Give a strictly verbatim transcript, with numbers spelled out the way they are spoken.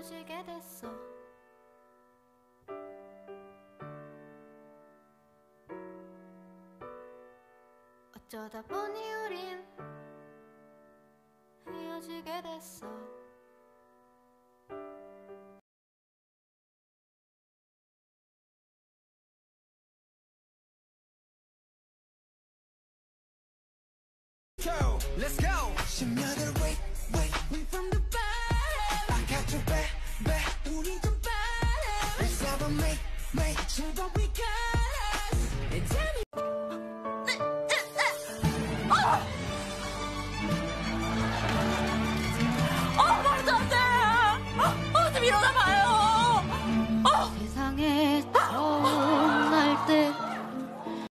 헤어지게 됐어. 어쩌다 보니 우린 헤어지게 됐어. Let's go. 심야를 wait, wait, wait from the bottom. I got your back, back. 우린 좀 빨라. Let's have a make, make. 즐거운 we got.